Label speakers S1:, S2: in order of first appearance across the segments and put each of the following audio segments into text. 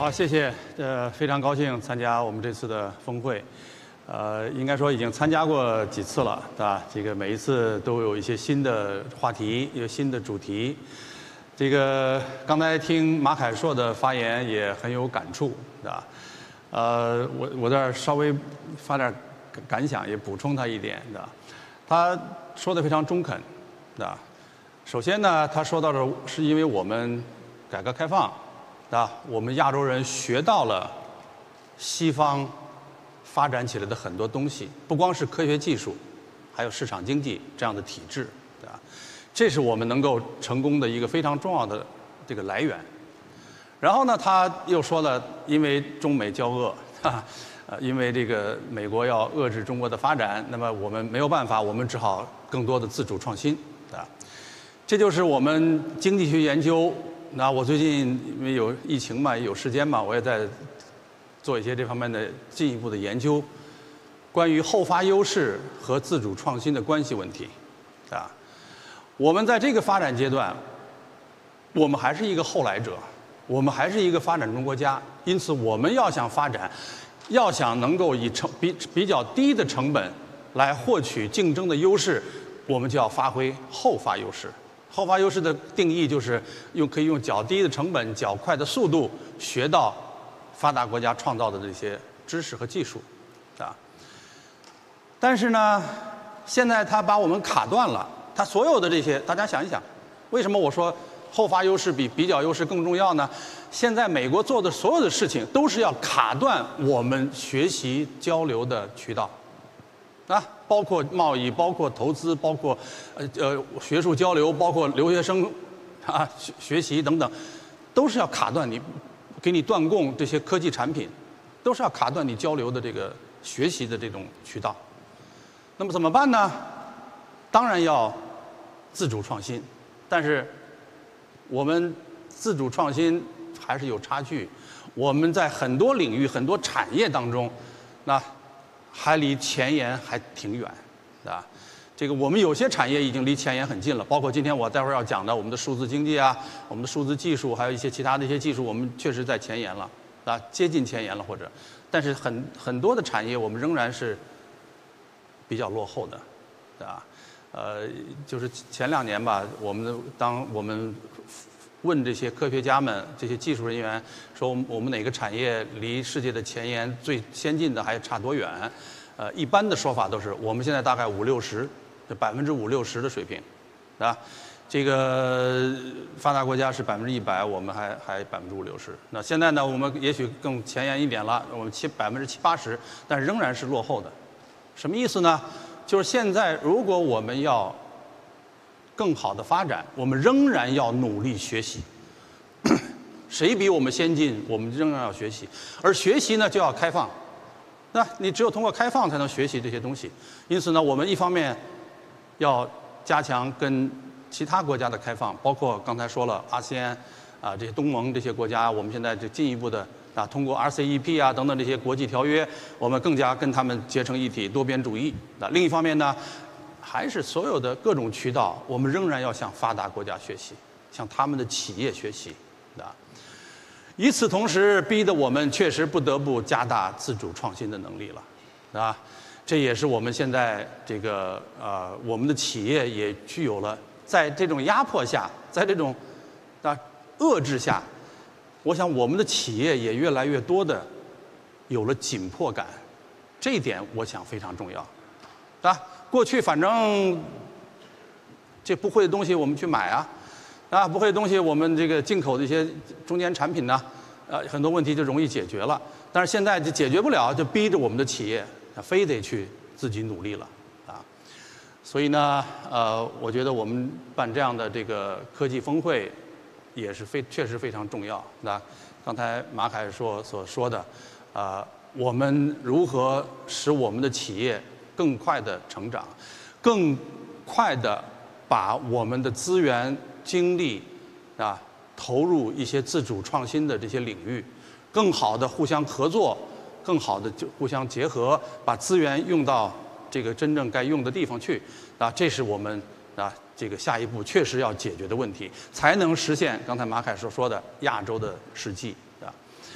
S1: 好，谢谢。非常高兴参加我们这次的峰会。应该说已经参加过几次了，对吧？这个每一次都有一些新的话题，有新的主题。这个刚才听马凯硕的发言也很有感触，对吧？我这儿稍微发点感想，也补充他一点，对吧？他说的非常中肯，对吧？首先呢，他说到的是因为我们改革开放，对吧？我们亚洲人学到了西方发展起来的很多东西，不光是科学技术，还有市场经济这样的体制，对吧？这是我们能够成功的一个非常重要的这个来源。然后呢，他又说了，因为中美交恶，因为这个美国要遏制中国的发展，那么我们没有办法，我们只好更多的自主创新，对吧？这就是我们经济学研究。那我最近因为有疫情嘛，有时间嘛，我也在做一些这方面的进一步的研究，关于后发优势和自主创新的关系问题，啊，我们在这个发展阶段，我们还是一个后来者，我们还是一个发展中国家，因此我们要想发展，要想能够以比较低的成本来获取竞争的优势，我们就要发挥后发优势。后发优势的定义就是可以用较低的成本、较快的速度学到发达国家创造的这些知识和技术，啊。但是呢，现在他把我们卡断了。他所有的这些，大家想一想，为什么我说后发优势比比较优势更重要呢？现在美国做的所有的事情都是要卡断我们学习交流的渠道。啊，包括贸易，包括投资，包括学术交流，包括留学生啊学习等等，都是要卡断你，给你断供这些科技产品，都是要卡断你交流的这个学习的这种渠道。那么怎么办呢？当然要自主创新，但是我们自主创新还是有差距。我们在很多领域、很多产业当中，那还离前沿还挺远，啊，这个我们有些产业已经离前沿很近了，包括今天我待会儿要讲的我们的数字经济啊，我们的数字技术，还有一些其他的一些技术，我们确实在前沿了，啊，接近前沿了或者，但是很多的产业我们仍然是比较落后的，啊，就是前2年吧，当我们问这些科学家们、这些技术人员说我们哪个产业离世界的前沿最先进的还差多远？一般的说法都是我们现在大概50-60%，就50%-60%的水平，啊，这个发达国家是100%，我们还50%-60%。那现在呢，我们也许更前沿一点了，我们70%-80%，但是仍然是落后的。什么意思呢？就是现在如果我们要更好的发展，我们仍然要努力学习。谁比我们先进，我们仍然要学习。而学习呢，就要开放。那你只有通过开放才能学习这些东西。因此呢，我们一方面要加强跟其他国家的开放，包括刚才说了ASEAN啊，这些东盟这些国家，我们现在就进一步的啊，通过 RCEP 啊等等这些国际条约，我们更加跟他们结成一体，多边主义。那另一方面呢，还是所有的各种渠道，我们仍然要向发达国家学习，向他们的企业学习，啊。与此同时，逼得我们确实不得不加大自主创新的能力了，啊。这也是我们现在这个我们的企业也具有了，在这种压迫下，在这种遏制下，我想我们的企业也越来越多的有了紧迫感，这一点我想非常重要，啊。过去反正这不会的东西我们去买啊，不会的东西我们这个进口的一些中间产品呢，很多问题就容易解决了。但是现在就解决不了，就逼着我们的企业非得去自己努力了，啊。所以呢，我觉得我们办这样的这个科技峰会也是确实非常重要。那刚才马凯所说的，我们如何使我们的企业更快的成长，更快的把我们的资源、精力啊投入一些自主创新的这些领域，更好的互相合作，更好的就互相结合，把资源用到这个真正该用的地方去啊，这是我们这个下一步确实要解决的问题，才能实现刚才马凯所说的亚洲的世纪啊。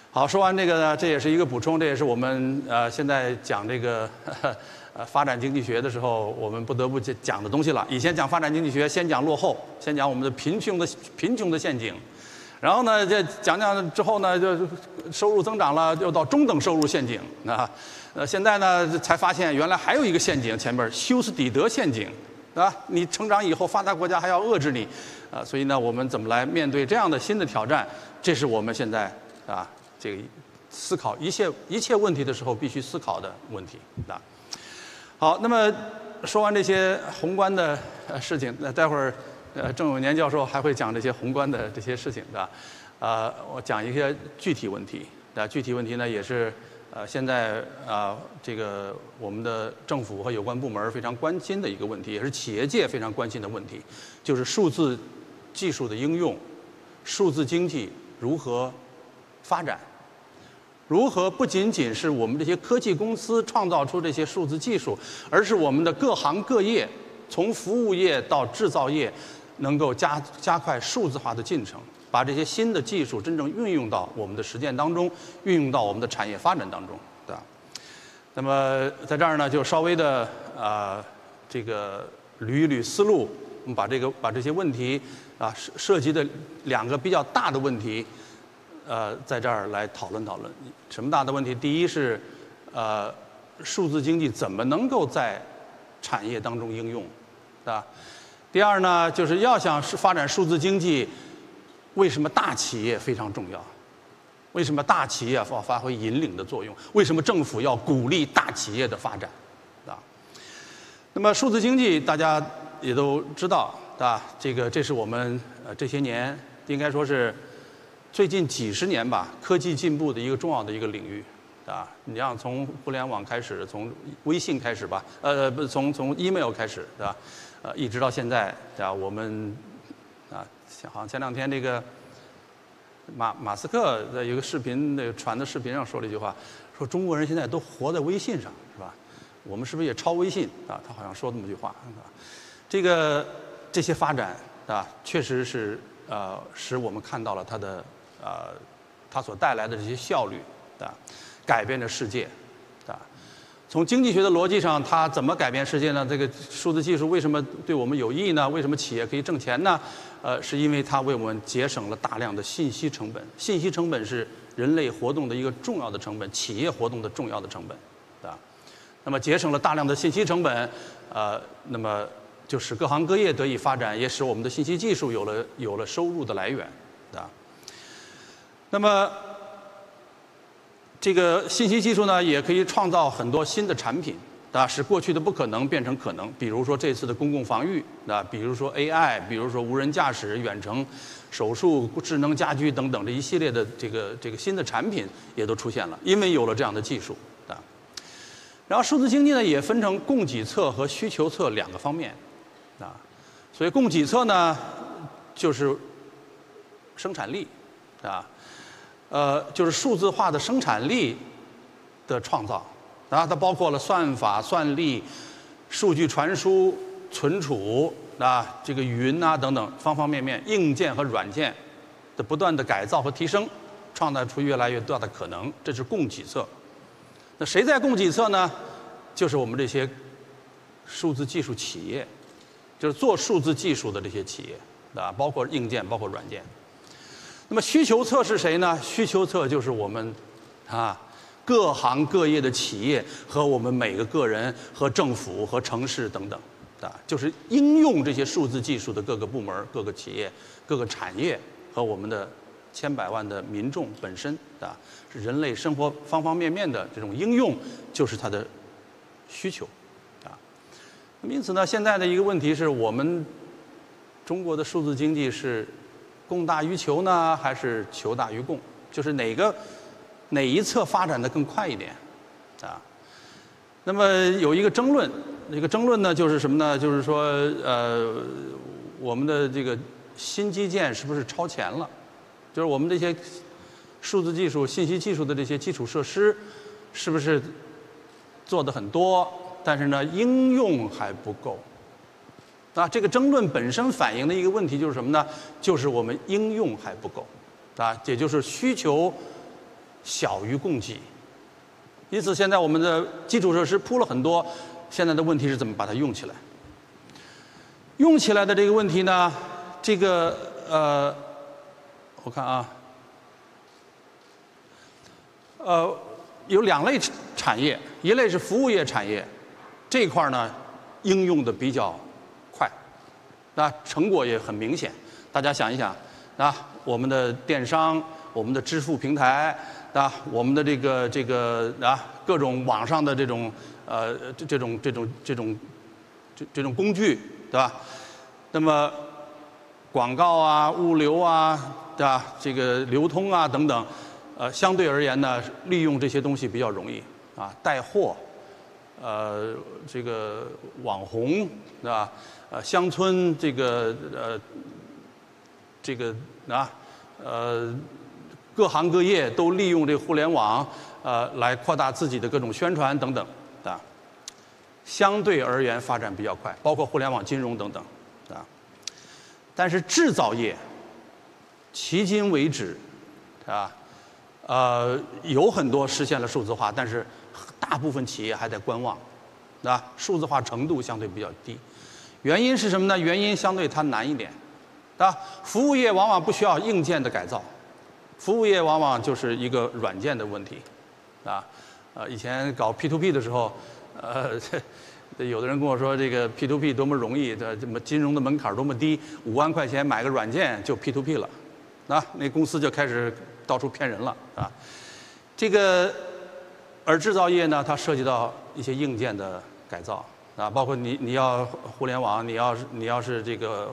S1: 好，说完这个呢，这也是一个补充，这也是我们现在讲这个发展经济学的时候，我们不得不讲的东西了。以前讲发展经济学，先讲落后，先讲我们的贫穷的陷阱，然后呢，这讲之后呢，就收入增长了，又到中等收入陷阱啊。现在呢才发现原来还有一个陷阱，前面休斯底德陷阱，啊，你成长以后，发达国家还要遏制你，所以呢，我们怎么来面对这样的新的挑战？这是我们现在这个思考一切问题的时候必须思考的问题啊。好，那么说完这些宏观的事情，那待会儿郑永年教授还会讲这些宏观的这些事情的，我讲一些具体问题。具体问题呢也是现在这个我们的政府和有关部门非常关心的一个问题，也是企业界非常关心的问题，就是数字技术的应用，数字经济如何发展。如何不仅仅是我们这些科技公司创造出这些数字技术，而是我们的各行各业，从服务业到制造业，能够加快数字化的进程，把这些新的技术真正运用到我们的实践当中，运用到我们的产业发展当中，对吧？那么在这儿呢，就稍微的这个捋一捋思路，我们把这些问题涉及的两个比较大的问题。在这儿来讨论讨论，什么大的问题？第一是，数字经济怎么能够在产业当中应用，对吧？第二呢，就是要想发展数字经济，为什么大企业非常重要？为什么大企业要发挥引领的作用？为什么政府要鼓励大企业的发展？啊？那么数字经济大家也都知道，对吧？这是我们这些年应该说是。最近几十年吧，科技进步的一个重要的一个领域，你像从互联网开始，从微信开始吧，不，从 email 开始，对吧？一直到现在，对吧？我们好像前两天这个马斯克在有个视频传的视频上说了一句话，说中国人现在都活在微信上，是吧？我们是不是也超微信啊？他好像说这么句话，这些发展确实是使我们看到了它所带来的这些效率，改变着世界，从经济学的逻辑上，它怎么改变世界呢？这个数字技术为什么对我们有益呢？为什么企业可以挣钱呢？是因为它为我们节省了大量的信息成本。信息成本是人类活动的一个重要的成本，企业活动的重要的成本，那么节省了大量的信息成本，那么就使各行各业得以发展，也使我们的信息技术有了收入的来源，那么这个信息技术呢，也可以创造很多新的产品，使过去的不可能变成可能。比如说这次的公共防御，比如说 AI， 比如说无人驾驶、远程手术、智能家居等等这一系列的这个新的产品也都出现了，因为有了这样的技术，然后数字经济呢也分成供给侧和需求侧两个方面，所以供给侧呢就是生产力，就是数字化的生产力的创造，它包括了算法、算力、数据传输、存储这个云等等方方面面，硬件和软件的不断的改造和提升，创造出越来越大的可能，这是供给侧。那谁在供给侧呢？就是我们这些数字技术企业，就是做数字技术的这些企业，包括硬件，包括软件。那么需求侧是谁呢？需求侧就是我们各行各业的企业和我们每个个人和政府和城市等等，就是应用这些数字技术的各个部门、各个企业、各个产业和我们的千百万的民众本身，是人类生活方方面面的这种应用，就是它的需求，那么因此呢，现在的一个问题是我们中国的数字经济是供大于求呢，还是求大于供？就是哪一侧发展的更快一点，那么有一个争论，这个争论呢就是什么呢？就是说，我们的这个新基建是不是超前了？就是我们这些数字技术、信息技术的这些基础设施，是不是做的很多，但是呢，应用还不够？这个争论本身反映的一个问题就是什么呢？就是我们应用还不够，也就是需求小于供给。因此，现在我们的基础设施铺了很多，现在的问题是怎么把它用起来？用起来的这个问题呢，这个我看啊，有2类产业，一类是服务业产业，这一块呢应用的比较快，那成果也很明显。大家想一想，啊，我们的电商，我们的支付平台，啊，我们的这个啊各种网上的这种工具，对吧？那么广告啊、物流啊，对吧？这个流通啊等等，相对而言呢，利用这些东西比较容易啊，带货，这个网红，对吧？乡村这个各行各业都利用这个互联网来扩大自己的各种宣传等等啊，相对而言发展比较快，包括互联网金融等等啊。但是制造业，迄今为止啊，有很多实现了数字化，但是大部分企业还在观望，啊，数字化程度相对比较低。原因是什么呢？原因相对它难一点，啊，服务业往往不需要硬件的改造，服务业往往就是一个软件的问题，啊，以前搞 P2P 的时候，有的人跟我说这个 P2P 多么容易，这么金融的门槛多么低，5万块钱买个软件就 P2P 了，啊，那公司就开始到处骗人了，啊，这个而制造业呢，它涉及到一些硬件的改造。啊，包括你要互联网，你要是这个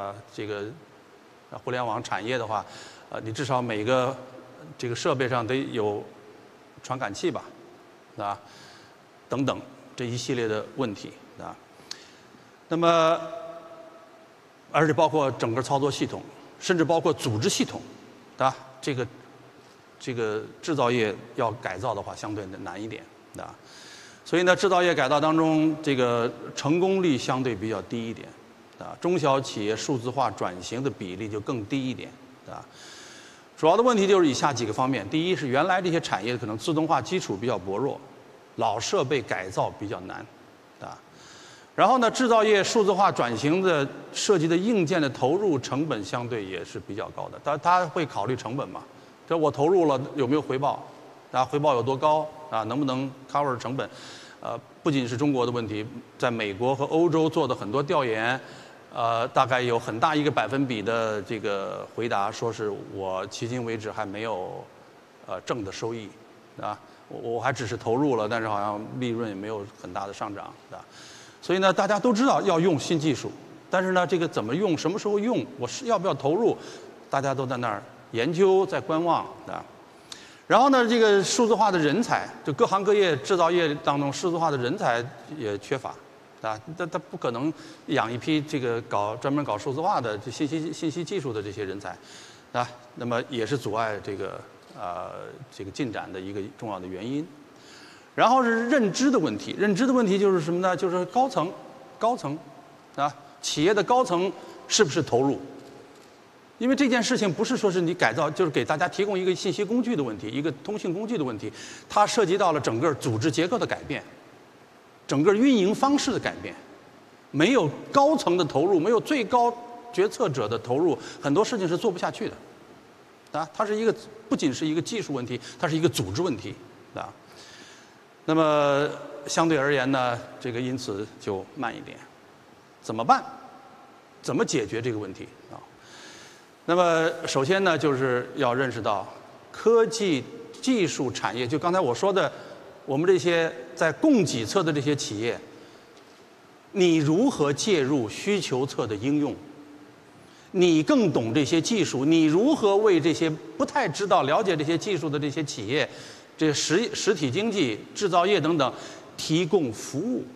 S1: 互联网产业的话，你至少每个这个设备上得有传感器吧，啊，等等这一系列的问题啊。那么，而且包括整个操作系统，甚至包括组织系统，啊，这个制造业要改造的话，相对难一点啊。所以呢，制造业改造当中，这个成功率相对比较低一点，啊，中小企业数字化转型的比例就更低一点，啊，主要的问题就是以下几个方面：第一是原来这些产业可能自动化基础比较薄弱，老设备改造比较难，啊，然后呢，制造业数字化转型的涉及的硬件的投入成本相对也是比较高的，它会考虑成本嘛，这我投入了有没有回报？啊，回报有多高啊？能不能 cover 成本？不仅是中国的问题，在美国和欧洲做的很多调研，大概有很大一个%的这个回答说是我迄今为止还没有正的收益，啊，我还只是投入了，但是好像利润也没有很大的上涨，啊，所以呢，大家都知道要用新技术，但是呢，这个怎么用，什么时候用，我是要不要投入，大家都在那儿研究，在观望，啊。然后呢，这个数字化的人才，就各行各业制造业当中，数字化的人才也缺乏，啊，他不可能养一批这个专门搞数字化的信息技术的这些人才，啊，那么也是阻碍这个进展的一个重要的原因。然后是认知的问题，认知的问题就是什么呢？就是高层，啊，企业的高层是不是投入？因为这件事情不是说是你改造，就是给大家提供一个信息工具的问题，一个通信工具的问题，它涉及到了整个组织结构的改变，整个运营方式的改变。没有高层的投入，没有最高决策者的投入，很多事情是做不下去的。啊，它是一个不仅是一个技术问题，它是一个组织问题，啊。那么相对而言呢，这个因此就慢一点。怎么办？怎么解决这个问题啊？那么首先呢，就是要认识到科技技术产业，就刚才我说的，我们这些在供给侧的这些企业，你如何介入需求侧的应用？你更懂这些技术，你如何为这些不太知道、了解这些技术的这些企业，这实体经济、制造业等等，提供服务？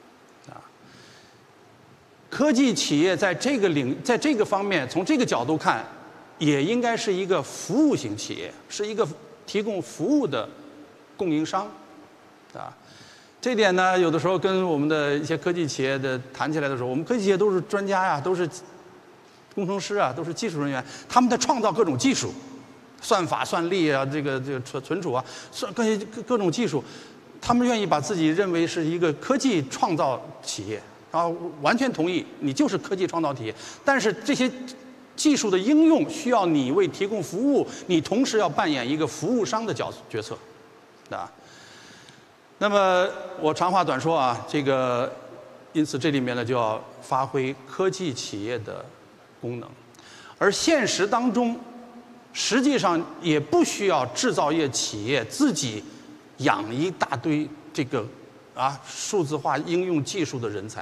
S1: 科技企业在这个方面，从这个角度看，也应该是一个服务型企业，是一个提供服务的供应商，啊，这点呢，有的时候跟我们的一些科技企业的谈起来的时候，我们科技企业都是专家呀，都是工程师啊，都是技术人员，他们在创造各种技术， 算法、算力啊，这个存储啊，各种技术，他们愿意把自己认为是一个科技创造企业啊，完全同意，你就是科技创造企业。但是这些技术的应用需要你为提供服务，你同时要扮演一个服务商的角色，啊。那么我长话短说啊，因此这里面呢就要发挥科技企业的功能，而现实当中，实际上也不需要制造业企业自己养一大堆数字化应用技术的人才。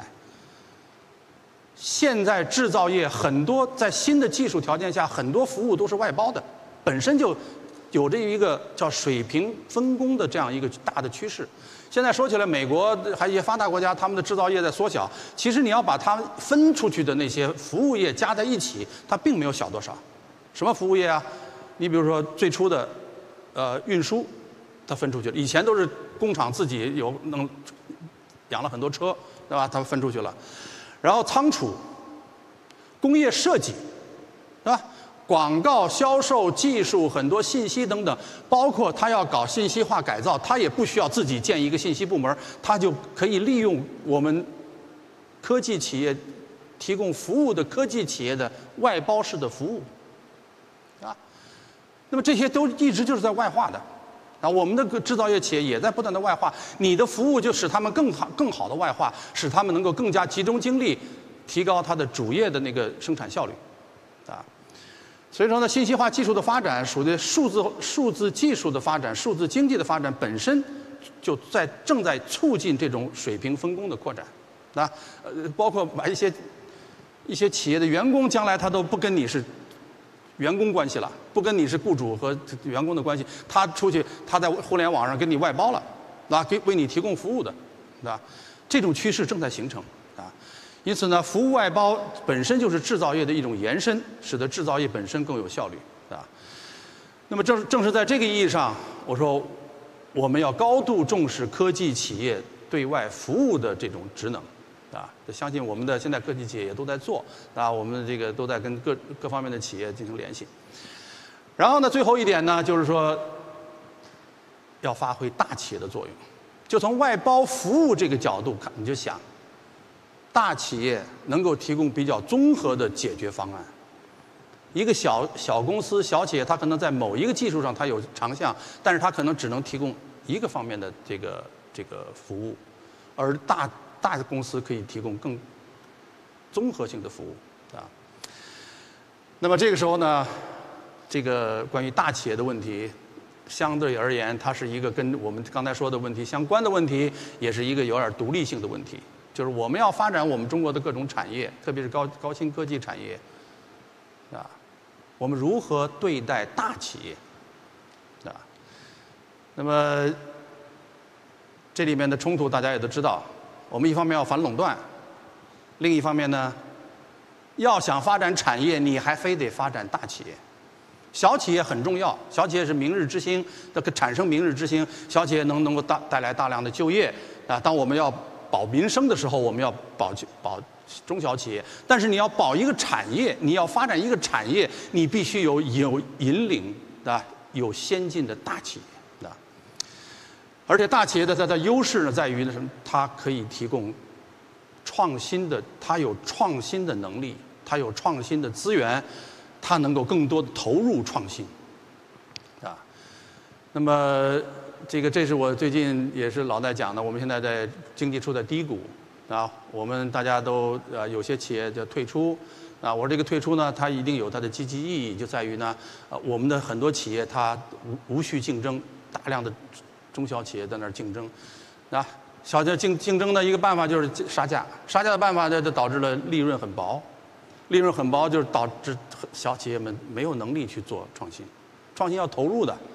S1: 现在制造业很多在新的技术条件下，很多服务都是外包的，本身就有着一个叫水平分工的这样一个大的趋势。现在说起来，美国还有一些发达国家，他们的制造业在缩小。其实你要把它分出去的那些服务业加在一起，它并没有小多少。什么服务业啊？你比如说最初的运输，它分出去了。以前都是工厂自己养了很多车，对吧？它分出去了。然后仓储、工业设计，对吧？广告、销售、技术，很多信息等等，包括他要搞信息化改造，他也不需要自己建一个信息部门，他就可以利用我们科技企业提供服务的科技企业的外包式的服务，啊，那么这些都一直就是在外化的，啊，我们的制造业企业也在不断的外化，你的服务就使他们更好的外化，使他们能够更加集中精力，提高它的主业的那个生产效率，啊。所以说呢，信息化技术的发展，属于数字技术的发展、数字经济的发展本身，就正在促进这种水平分工的扩展，啊，包括把一些企业的员工将来他都不跟你是员工关系了，不跟你是雇主和员工的关系，他出去他在互联网上给你外包了，啊，为你提供服务的，对吧？这种趋势正在形成。因此呢，服务外包本身就是制造业的一种延伸，使得制造业本身更有效率，啊。那么正是在这个意义上，我说我们要高度重视科技企业对外服务的这种职能，啊，相信我们的现在科技企业也都在做，啊，我们这个都在跟各方面的企业进行联系。然后呢，最后一点呢，就是说要发挥大企业的作用，就从外包服务这个角度看，你就想。大企业能够提供比较综合的解决方案。一个小公司、小企业，它可能在某一个技术上它有长项，但是它可能只能提供一个方面的这个服务，而大的公司可以提供更综合性的服务，啊。那么这个时候呢，这个关于大企业的问题，相对而言，它是一个跟我们刚才说的问题相关的问题，也是一个有点独立性的问题。就是我们要发展我们中国的各种产业，特别是高新科技产业，啊，我们如何对待大企业，啊？那么这里面的冲突大家也都知道，我们一方面要反垄断，另一方面呢，要想发展产业，你还非得发展大企业。小企业很重要，小企业是明日之星，产生明日之星，小企业能够带来大量的就业，啊，当我们要保民生的时候，我们要保中小企业，但是你要保一个产业，你要发展一个产业，你必须有引领的、有先进的大企业，啊，而且大企业的它的优势呢，在于呢什么？它可以提供创新的，它有创新的能力，它有创新的资源，它能够更多的投入创新，啊，那么。这是我最近也是老在讲的。我们现在在经济处在低谷，啊，我们大家都有些企业就退出，啊，我这个退出呢，它一定有它的积极意义，就在于呢，我们的很多企业它无序竞争，大量的中小企业在那儿竞争，啊，小的竞争的一个办法就是杀价，杀价的办法呢就导致了利润很薄，利润很薄就是导致小企业们没有能力去做创新，创新要投入的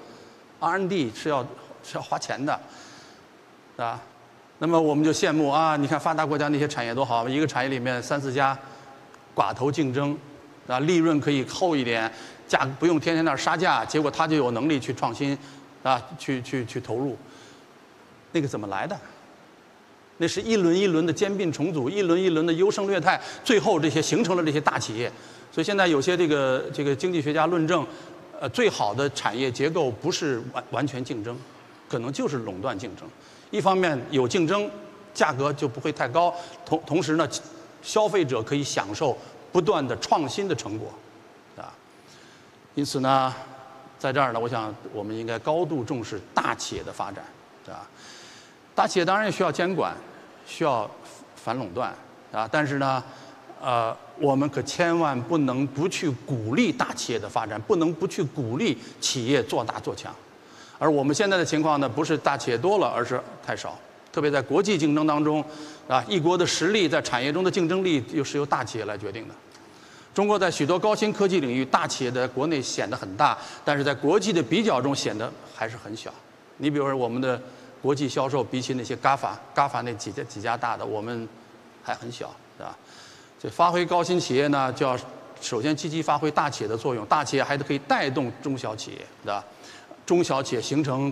S1: ，R&D 是要花钱的，啊，那么我们就羡慕啊，你看发达国家那些产业多好，一个产业里面3、4家寡头竞争，啊，利润可以厚一点，价格不用天天那儿杀价，结果他就有能力去创新，啊，去投入，那个怎么来的？那是一轮一轮的兼并重组，一轮一轮的优胜劣汰，最后这些形成了这些大企业。所以现在有些这个经济学家论证， 最好的产业结构不是完全竞争，可能就是垄断竞争。一方面有竞争，价格就不会太高，同时呢，消费者可以享受不断的创新的成果，啊。因此呢，在这儿呢，我想我们应该高度重视大企业的发展，啊。大企业当然也需要监管，需要反垄断，啊。但是呢，我们可千万不能不去鼓励大企业的发展，不能不去鼓励企业做大做强。而我们现在的情况呢，不是大企业多了，而是太少。特别在国际竞争当中，啊，一国的实力在产业中的竞争力又是由大企业来决定的。中国在许多高新科技领域，大企业在国内显得很大，但是在国际的比较中显得还是很小。你比如说我们的国际销售，比起那些 GAFA 那几家大的，我们还很小，是吧？所以发挥高新企业呢，就要首先积极发挥大企业的作用，大企业还可以带动中小企业，对吧？中小企业形成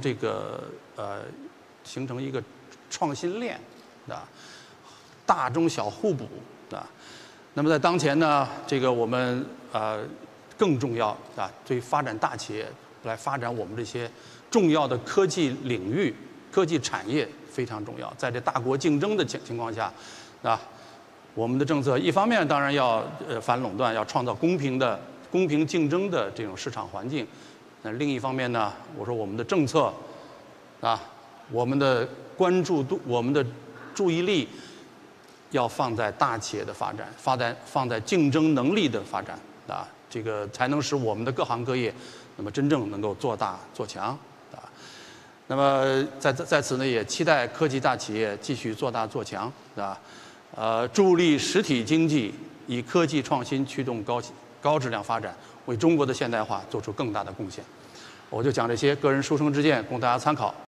S1: 一个创新链，对吧？大中小互补，对吧？那么在当前呢，这个我们更重要啊，对于发展大企业来发展我们这些重要的科技领域、科技产业非常重要。在这大国竞争的情况下，啊，我们的政策一方面当然要反垄断，要创造公平竞争的这种市场环境。那另一方面呢，我说我们的政策，啊，我们的关注度、我们的注意力，要放在大企业的发展，放在竞争能力的发展，啊，这个才能使我们的各行各业，那么真正能够做大做强，啊。那么在此呢，也期待科技大企业继续做大做强，啊，助力实体经济，以科技创新驱动高质量发展，为中国的现代化做出更大的贡献。我就讲这些个人书生之见，供大家参考。